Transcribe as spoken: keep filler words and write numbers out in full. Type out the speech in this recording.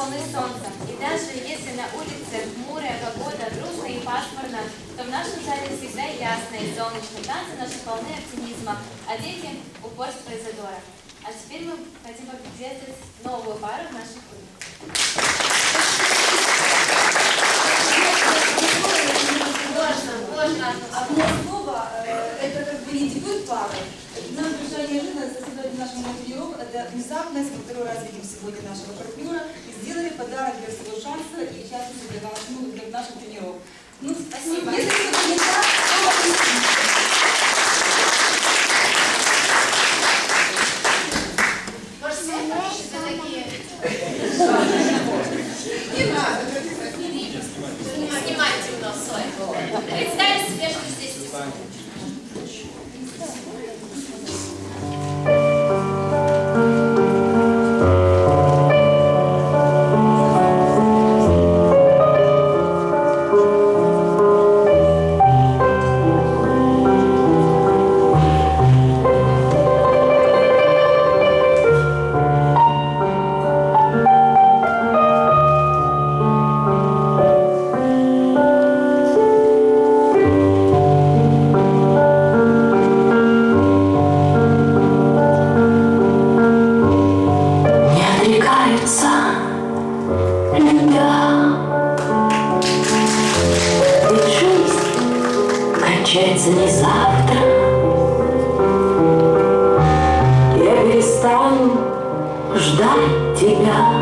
полны солнца. И даже если на улице хмурая погода, грустно и пасмурно, то в нашем зале всегда ясно и солнечно. Танцы наши полны оптимизма, а дети – упорства и задора. А теперь мы хотим поприветствовать новую пару в нашей клубе. Можно, можно. А у нас снова, э, это как бы не дебют пары. Нам пришла неожиданность создать нашему тренировку. Это внезапность. Мы второй раз видим сегодня нашего партнера. И сделали подарок для своего шанса и в частности для, наш, ну, для наших тренеров. Ну, спасибо. Если что-то не так, то объясните. Может, света еще такие? Не надо. Снимайте темно, Соня. Представьте себе, что здесь темно. Не завтра я перестану ждать тебя.